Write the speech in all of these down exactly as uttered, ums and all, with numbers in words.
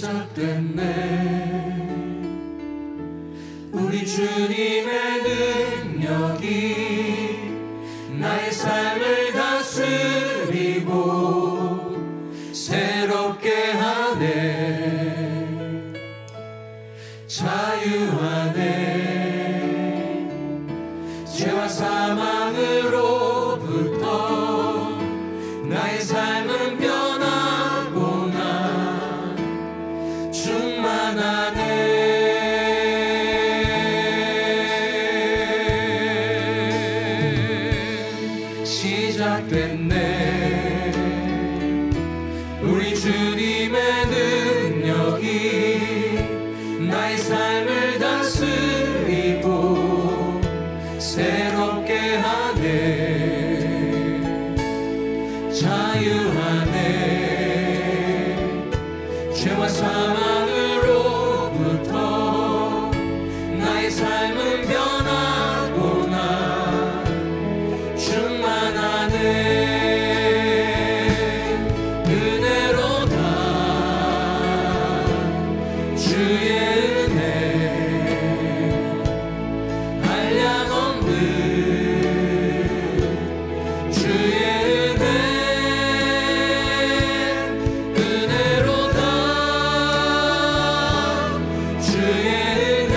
시작됐네. 우리 주님의 능력이 나의 삶을 다스리고 새롭게 하네. 자유하네. 죄와 사망으로부터 나의 삶은 변하고 나 충만하네. 시작됐네. 우리 주님의 능력이 나의 삶을 다스리고 새롭게 하네. 자유하네. 죄와 사망으로부터 나의 삶은 변하고 나 충만하네. 은혜로다 주의 은혜 한량없는 주의 은혜. 은혜로다 주의 은혜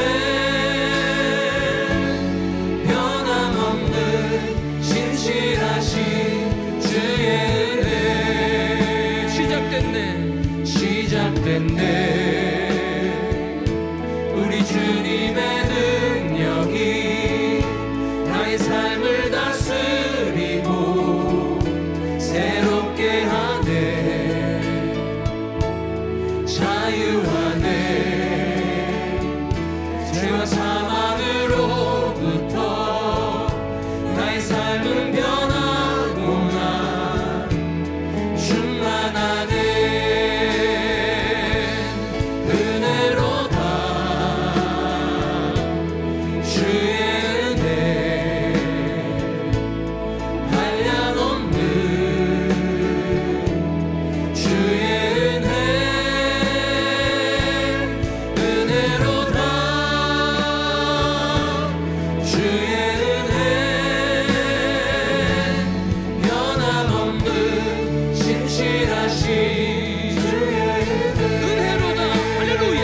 변함없는 신실하신 주의 은혜. 시작됐네. 시작됐네. 우리 주님의 능력이 나의 삶을 다스리고 새롭게 하네. 자유하네. 죄와 사망으로부터 나의 삶은 변하고 나 충만하네. 은혜로다 주의 은혜 한량없는 주의 은혜. 은혜로다 주의 은혜 변함없는 신실하신 주의 은혜. 은혜로다. 할렐루야.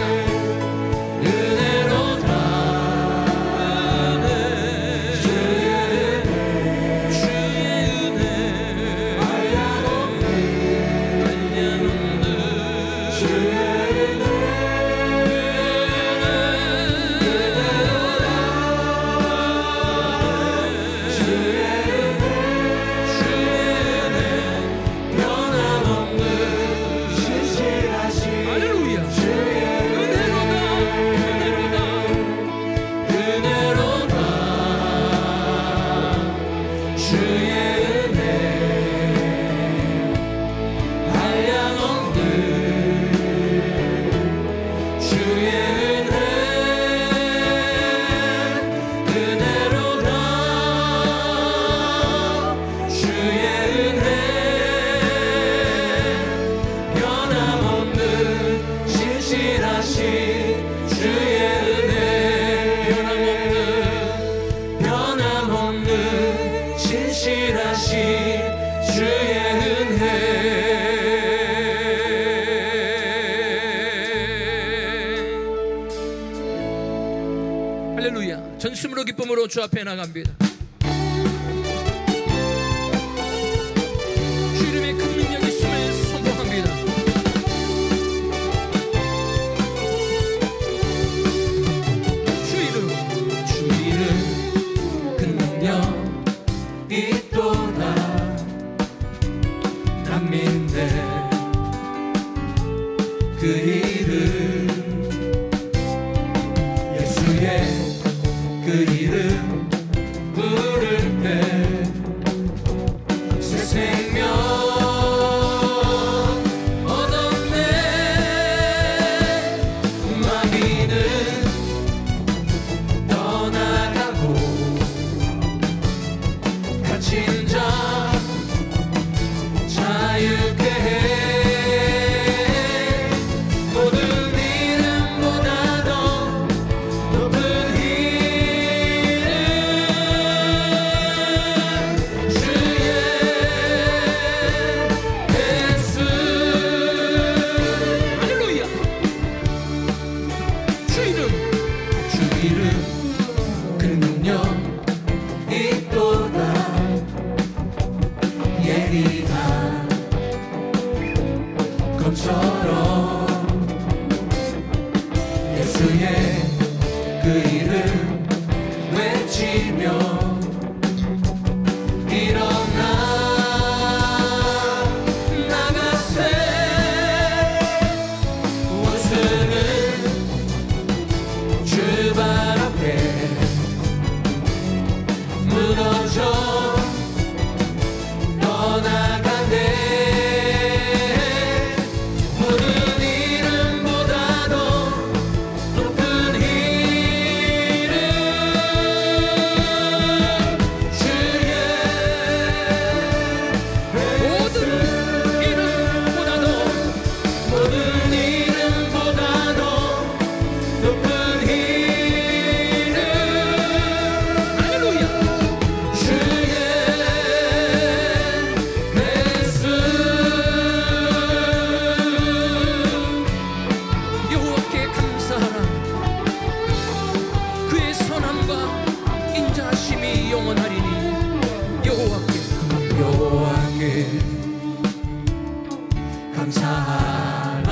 은혜로다 주의 은혜 주의 은혜 한량없는 한량없는 주의 은혜. 은혜로다 주의 은혜 주의 은혜 변함없는 신실하신 할렐루야. 주의 은혜로다. 은혜로다 은혜로다 주의 은혜 한량없는 주의 은혜. 은혜로다 주의 은혜 변함없는 신실하신 주의 은혜. 변함없는 변함없는 신실하신 주의 은혜. 할렐루야. 전심으로 기쁨으로 주 앞에 나갑니다. 주 이름의 큰 능력이 있음을 선포합니다. 주 이름 주 이름 큰 능력 있도다. 난 믿네. 그 이름 예수의 그 이름 부를 때 새 생명 얻었네. 마귀는 떠나가고 갇힌 자 자유케 해. 모든 것처럼 예수의 그 이름 외치며 일어나 나가세. 원수는 주 발 앞에 무너져 떠나간대. 모든 이름보다도 높은 이름 주의 모든 이름보다도 모든 이름보다도 높은 이름 할렐루야. 주의 예수. 여호와께 감사하라. 그의 선함과 인자하심이 영원하리니. 여호와께 여호와께 감사하라.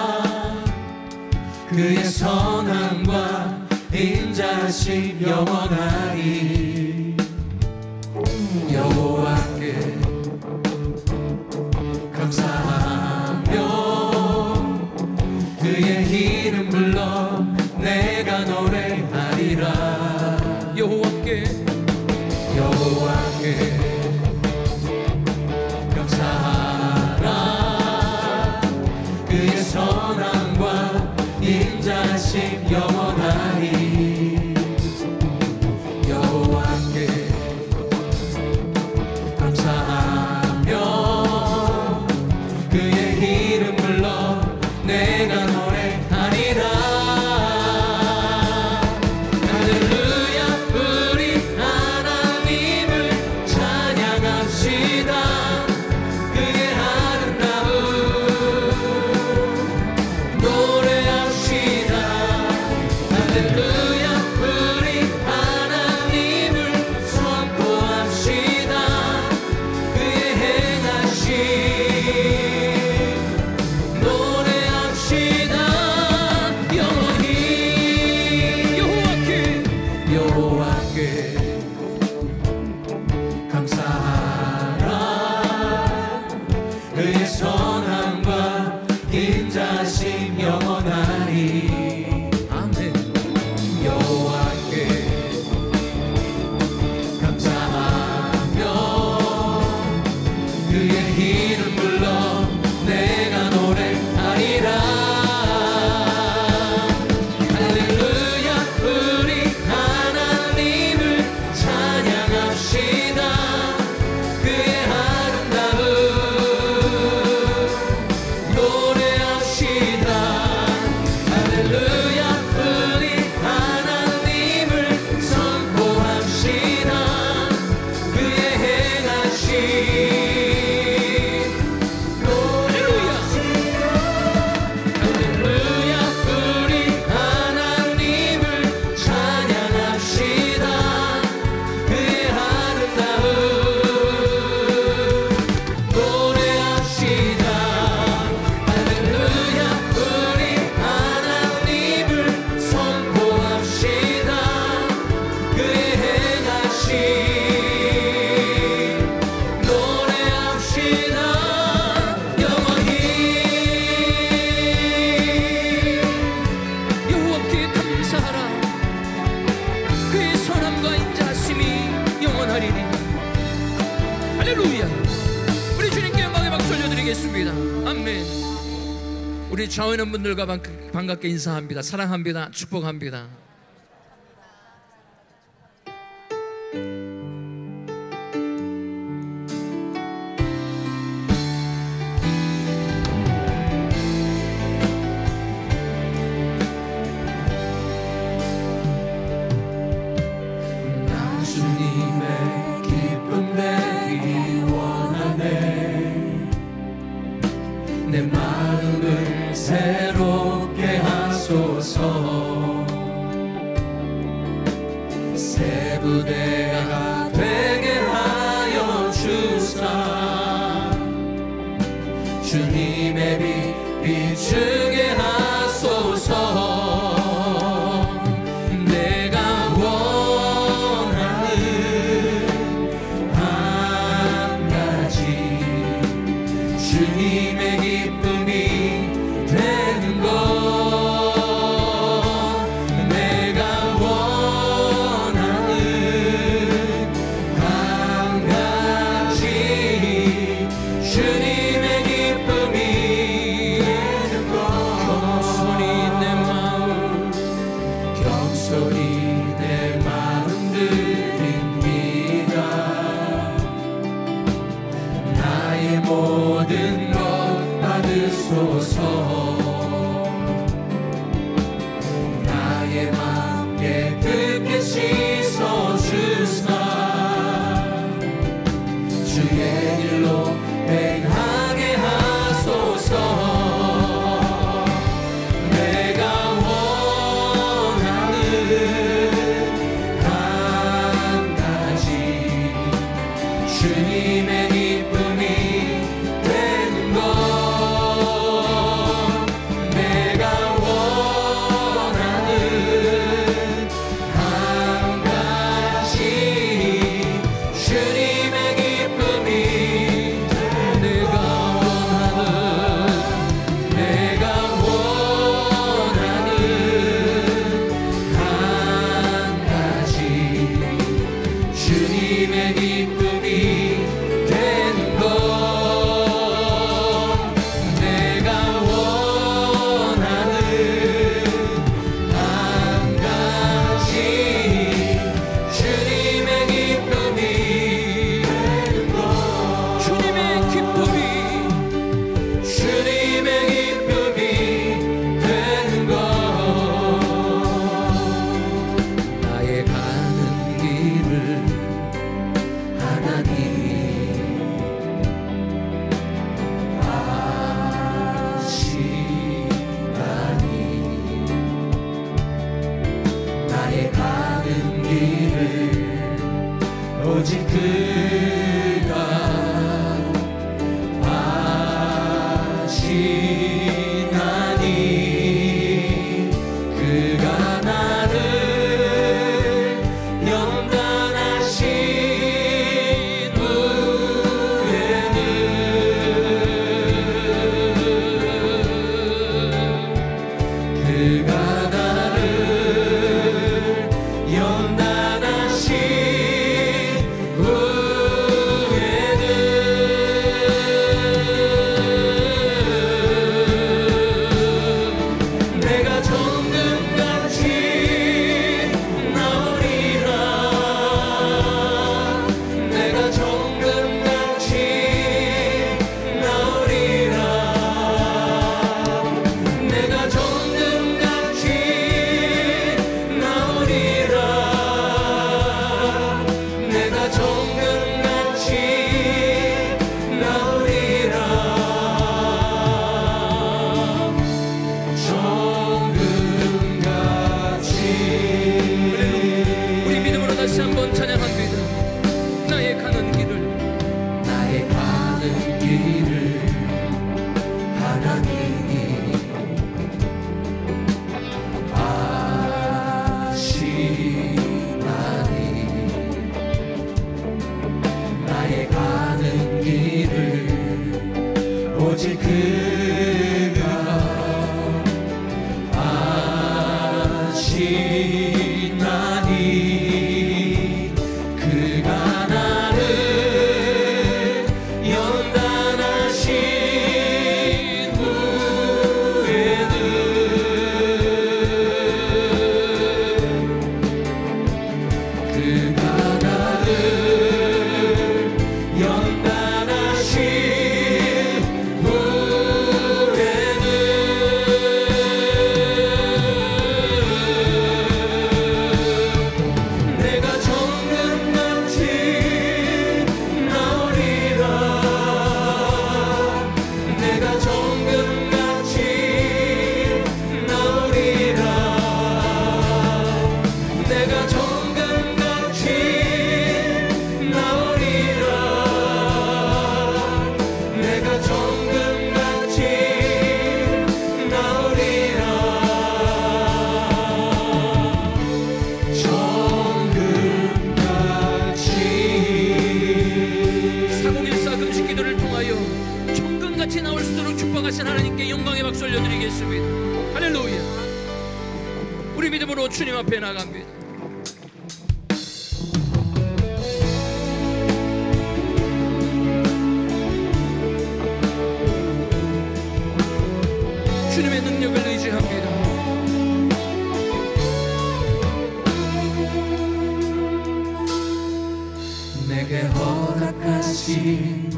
그의 선함과 인자하심 영원하리. 여호와께 감사하며 그의 이름 불러 내가 노래하리라. 여호와께 여호와께 감사하라. 그의 선함과 인자하심 영원하리. 여호와께 감사하며 그의 이름 불러 내가 노래하리라. 할렐루야. 우리 하나님을 찬양합시다. 그의 아름다움 노래합시다. 할렐루야. 우리 하나님을 선포합시다. 그의 행하심 노래합시다. 영원히 여호와께 여호와께 감사하라. 그의 선함과 인자하심 영원하리. 아멘. 여호와께 감사하며 그의 이름 불러 내가 노래하리라. 할렐루야. 우리 하나님을 찬양합시다. 그의 아름다움 노래합시다. 할렐루야. 우리 하나님을 선포합시다. 그의 행하심 노래합시다. 할렐루야. 우리 하나님을 찬양합시다. 그의 아름다움 노래합시다. 할렐루야. 우리 하나님을 선포합시다. 그의 행하심 노래합시다. 영원히 여호와께 감사하라. 그의 선함과 인자하심이 영원하리니. 할렐루야. 우리 주님께 영광의 박수 올려드리겠습니다. 아멘. 우리 좌우에 있는 분들과 반- 반갑게 인사합니다. 사랑합니다. 축복합니다. 나 주님의 기쁨 되기 원하네. 내 마음을 새롭게 하소서. 새 부대가 되게 하여 주사. 주님의 빛 비추게 하소서. 내가 원하는 한 가지 주님의 기쁨이 되는 것. 내가 원하는 한 가지 주님의 기쁨이 되는 것. 경솔히 내 마음 경솔히 내 마음 드립니다. 나의 모든 것 받으소서. 나의 맘 깨끗게 씻어주사 주의 길로 행하게 하소서. 내가 원하는 한 가지 주님의 기쁨이 되는 것. 내가 원하는 한 가지 주님의 기쁨이 내가 원하는 내가 원하는 한 가지 주님의 기쁨이 되는 것. 내가 원하는 한 가지 주님의 기쁨이 되는 것. 주님의 기쁨이 주님의 기쁨이 되는 것. 나의 가는 길을 하나님 아시나니. 나의 가는 길을 오직 그가 아시나니. 그가 나를 연단하신 후에는 그가 나를 연단하신 후에는 올려드리겠습니다. 할렐루야. 우리 믿음으로 주님 앞에 나갑니다. 주님의 능력을 의지합니다. 내게 허락하신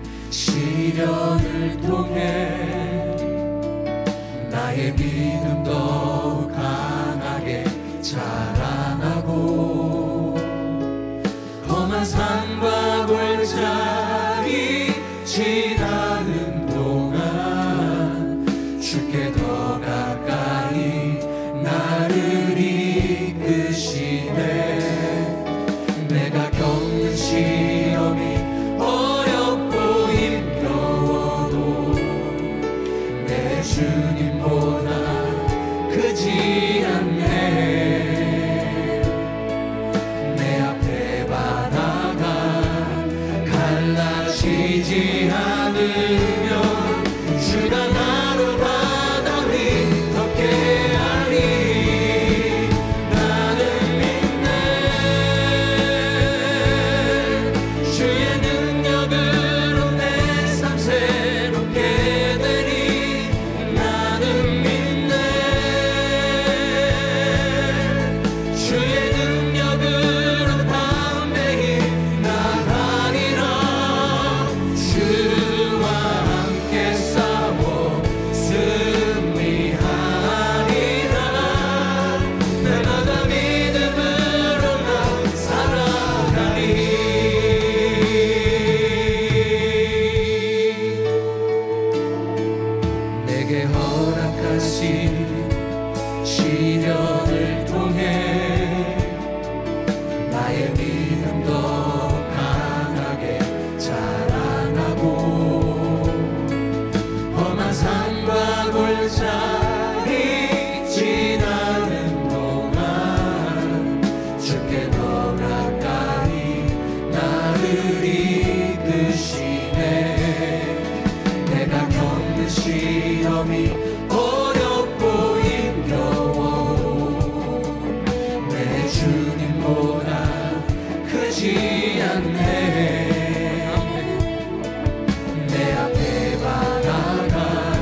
시련을 통해 나의 믿음 더욱 강하게 자라나고 험한 산과 골짜기 지나는 동안 주께 더 가까이 나를 이끄시네. 내가 겪는 시험이 어렵고 힘겨워도 내 주님보다 크지 않네. 내 앞에 바다가 갈라지지 않으면 주가 나로 바다 위 덮게 하리. 나는 믿네. 주의 능력으로 내 삶 새롭게 되리. 나는 믿네. 주의 능력으로 담대히 나가리라. 주와 함께 싸워 승리하리라. 날마다 믿음으로 나 살아가리. 내게 허락하신 시련을 통해 나의 믿음 더 강하게 자라나고 험한 산과 골짜기 지나는 동안 주께 더 가까이 나를 이끄시네. 내가 겪는 시험이 어렵고 힘겨워도 내 주님보다 크지 않네. 내 앞에 바다가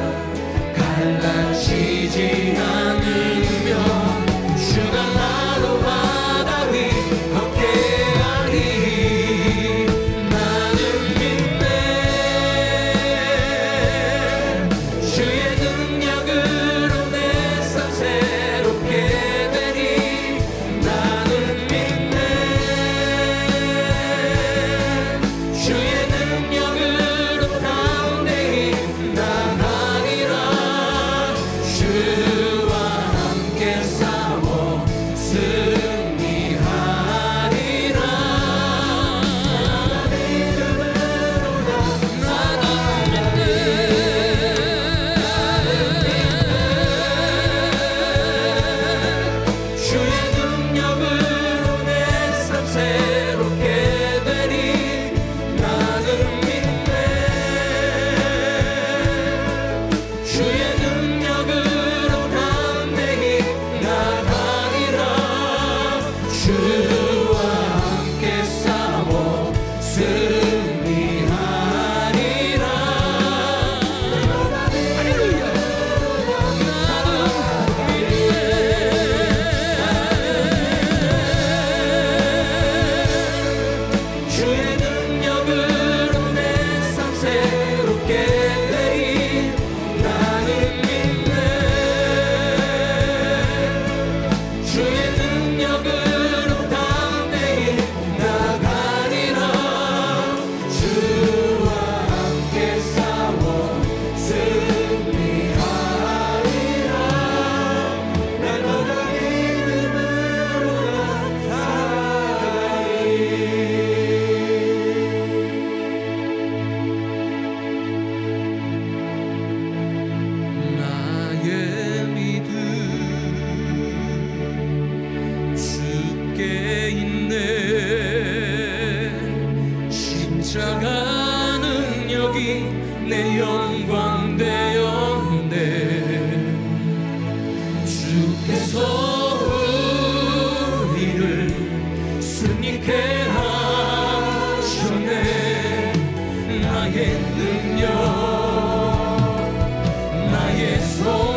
갈라지지 않으면 주가 나로 바다 위 걷게 하리. 나는 믿네. 주의 능력으로 내 삶 새롭게 되리. 나는 믿네. 주의 능력으로 담대히 나가리라. 주와 주의 손